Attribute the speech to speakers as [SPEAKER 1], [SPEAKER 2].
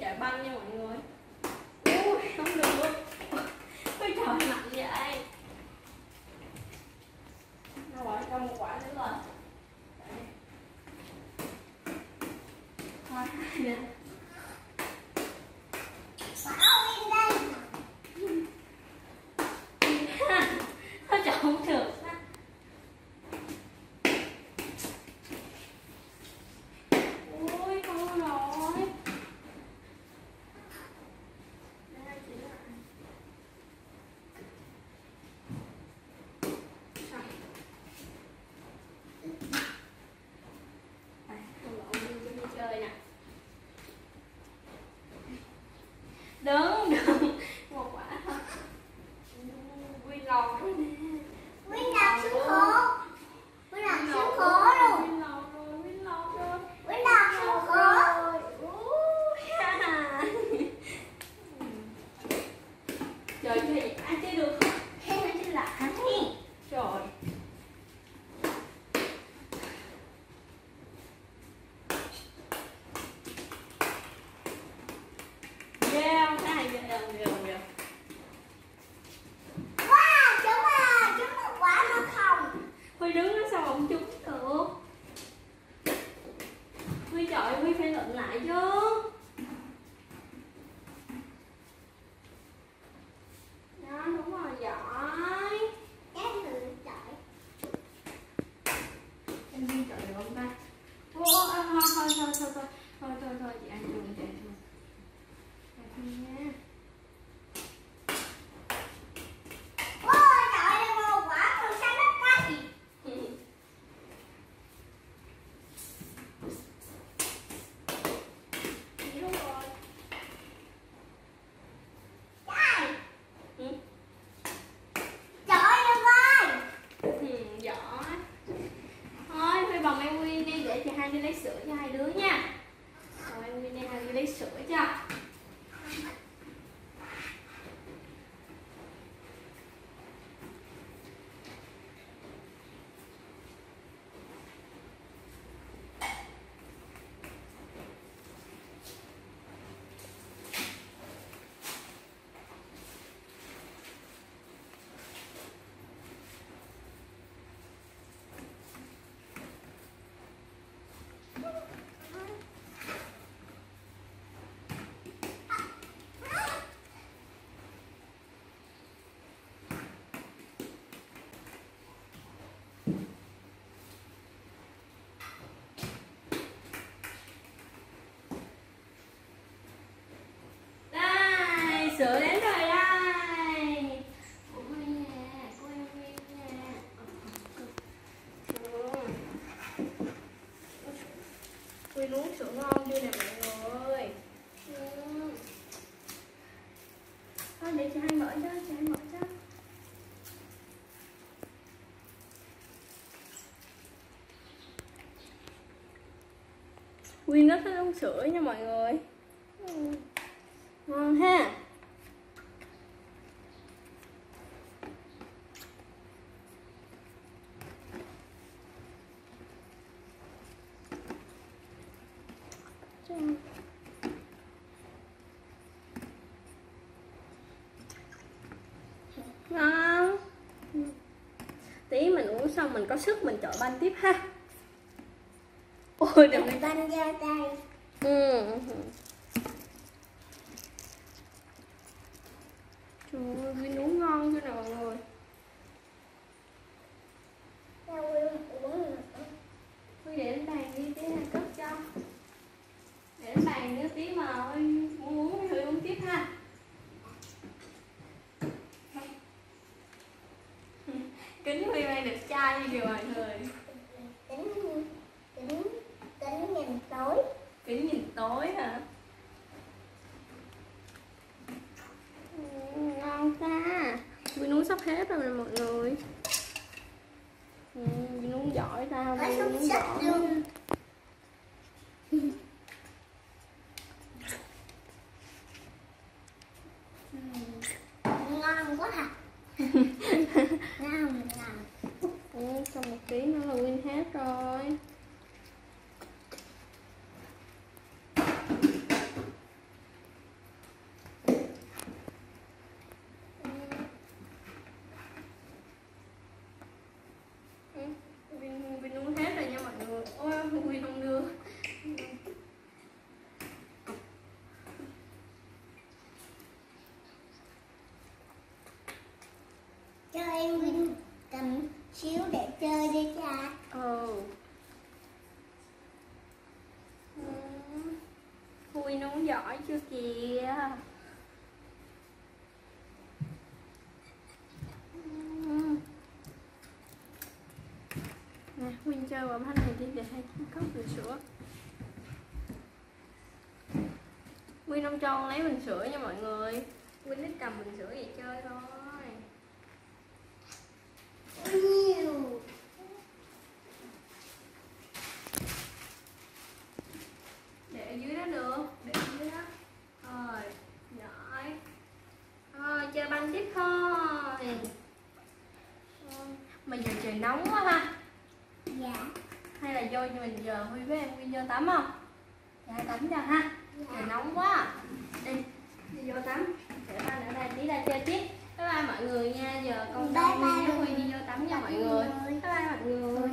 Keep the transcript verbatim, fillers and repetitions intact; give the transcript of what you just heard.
[SPEAKER 1] chạy băng nha mọi người. Ui, không được. Ôi trời nặng vậy. Nó bỏ cho một quả nữa rồi. Thôi, nè. Nó chọn không được. Ui, không nổi. Đứng, đừng một quả thôi. Win lầu rồi nè.
[SPEAKER 2] Win lầu xuống khổ. Win lầu xuống khổ luôn.
[SPEAKER 1] Win lầu rồi, win lầu rồi.
[SPEAKER 2] Win lầu xuống khổ.
[SPEAKER 1] Trời ơi, ai chơi được không?
[SPEAKER 2] Thế nó chứ là hắn.
[SPEAKER 1] Trời. Yeah, cái này ghê ghê ghê.
[SPEAKER 2] Wow, trúng à, trúng một quả mà không.
[SPEAKER 1] Huy đứng đó sao mà không trúng được? Huy trời, Huy phải lượn lại chứ. Đó, đúng rồi, giỏi.
[SPEAKER 2] Em thử chọi.
[SPEAKER 1] Em đi chọi được không ta? Ô, thôi, thôi, thôi, thôi, thôi, thôi, thôi, thôi, thôi, chị ăn chuồng, chị ăn chuồng. Thôi nha.
[SPEAKER 2] Wow, trời ơi, một quả còn sao đất cây.
[SPEAKER 1] Đúng rồi.
[SPEAKER 2] Trời.
[SPEAKER 1] Ừ.
[SPEAKER 2] Trời ơi.
[SPEAKER 1] Ừ, giỏi. Thôi, Huy bồng em Nguyên đi để chị hai đi lấy sữa cho hai đứa nha. Rồi em Nguyên đi hai đi lấy sữa cho. Đây, sữa đến rồi đây. Của Huy nè, của em Nguyên nè. Huy uống sữa ngon chưa nè mọi người. Ừ. Thôi để chị hai mở cho, chị hai mở cho. Huy rất thích uống sữa nha mọi người. Ừ. Ngon ha. Ngon. Tí mình uống xong mình có sức mình chọi banh tiếp ha. Ôi đừng
[SPEAKER 2] Mình banh ra đây.
[SPEAKER 1] Ừ. Trời ơi, Vin uống ngon chứ nào mọi người. Huy để lên bàn đi, tí này cất cho. Để lên bàn nữa tí mà Huy muốn uống thì Huy uống tiếp ha. Kính Huy mang đẹp trai như kìa mọi người.
[SPEAKER 2] Kính, kính, kính nhìn tối.
[SPEAKER 1] Kính nhìn tối hả? Ừ, ngon ta. Vin uống sắp hết rồi nè mọi người. Ừ, Vin uống giỏi ta, Vin uống giỏi.
[SPEAKER 2] Ngon quá hả? Ngon, ngon.
[SPEAKER 1] Ừ, trong một tí nữa là Win hết rồi.
[SPEAKER 2] xíu để chơi đi cha.
[SPEAKER 1] Ừ. Ừ. Huy nó giỏi chưa kìa. Ừ. Nè, Huynh chơi vào banh này đi để hai cốc bình sữa. Huynh không cho con lấy bình sữa nha mọi người. Huynh thích cầm bình sữa vậy chơi thôi.
[SPEAKER 2] Nhiều.
[SPEAKER 1] Để ở dưới đó được, để ở dưới đó. Rồi, giỏi. Rồi, chơi banh tiếp thôi. Mà giờ trời nóng quá ha.
[SPEAKER 2] Dạ.
[SPEAKER 1] Hay là vô cho mình giờ Huy với em Huy vô tắm không? Dạ tắm cho ha. Trời nóng quá. Đi, đi vô tắm. Để ba ở đây tí ra chơi tiếp. Bye bye mọi người nha. Giờ con
[SPEAKER 2] Bye
[SPEAKER 1] Huy
[SPEAKER 2] bye
[SPEAKER 1] với Huy đi vô tắm nha mọi người. Bye bye mọi người.